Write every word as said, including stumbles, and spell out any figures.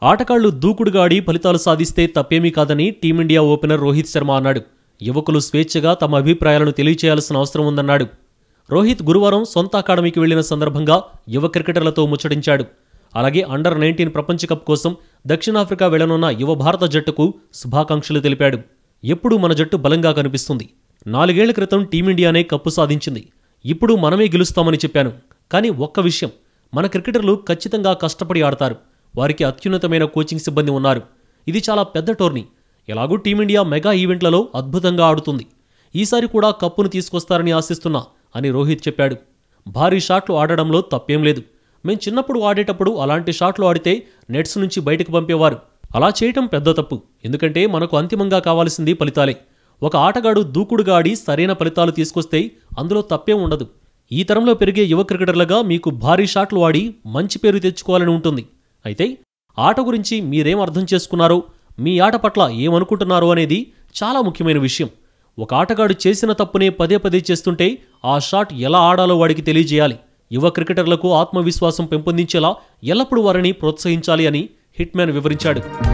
ఆటగాళ్లు దూకుడుగా ఆడి ఫలితాలు సాధిస్తే తప్పేమీ కాదని టీమిండియా ఓపెనర్ రోహిత్ శర్మ అన్నాడు. యువకులు స్వేచ్ఛగా తమ అభిప్రాయాలను తెలియచేయాల్సిన అవసరం ఉందన్నాడు. రోహిత్ గురువారం సొంత అకాడమీకి వెళ్లిన సందర్భంగా యువ క్రికెటర్లతో ముచ్చటించాడు. అలాగే అండర్ నైన్టీన్ ప్రపంచ కప్ కోసం దక్షిణాఫ్రికా వెళ్లనున్న యువ భారత జట్టుకు శుభాకాంక్షలు తెలిపాడు. ఎప్పుడూ మన జట్టు బలంగా కనిపిస్తుంది. నాలుగేళ్ల క్రితం టీమిండియానే కప్పు సాధించింది. ఇప్పుడు మనమే గెలుస్తామని చెప్పాను. కానీ ఒక్క విషయం, మన క్రికెటర్లు ఖచ్చితంగా కష్టపడి ఆడతారు. వారికి అత్యున్నతమైన కోచింగ్ సిబ్బంది ఉన్నారు. ఇది చాలా పెద్ద టోర్నీ. ఎలాగూ టీమిండియా మెగా ఈవెంట్లలో అద్భుతంగా ఆడుతుంది. ఈసారి కూడా కప్పును తీసుకొస్తారని ఆశిస్తున్నా అని రోహిత్ చెప్పాడు. భారీ షాట్లు ఆడడంలో తప్పేం లేదు. మేం చిన్నప్పుడు ఆడేటప్పుడు అలాంటి షాట్లు ఆడితే నెట్స్ నుంచి బయటకు పంపేవారు. అలా చేయటం పెద్ద తప్పు. ఎందుకంటే మనకు అంతిమంగా కావాల్సింది ఫలితాలే. ఒక ఆటగాడు దూకుడుగా ఆడి సరైన ఫలితాలు తీసుకొస్తే అందులో తప్పేం ఉండదు. ఈ తరంలో పెరిగే యువ క్రికెటర్లుగా మీకు భారీ షాట్లు ఆడి మంచి పేరు తెచ్చుకోవాలని ఉంటుంది. అయితే ఆట గురించి మీరేం అర్థం చేసుకున్నారో, మీ ఆట పట్ల ఏమనుకుంటున్నారో అనేది చాలా ముఖ్యమైన విషయం. ఒక ఆటగాడు చేసిన తప్పునే పదే పదే చేస్తుంటే ఆ షాట్ ఎలా ఆడాలో వాడికి తెలియజేయాలి. యువ క్రికెటర్లకు ఆత్మవిశ్వాసం పెంపొందించేలా ఎల్లప్పుడూ వారిని ప్రోత్సహించాలి అని హిట్మ్యాన్ వివరించాడు.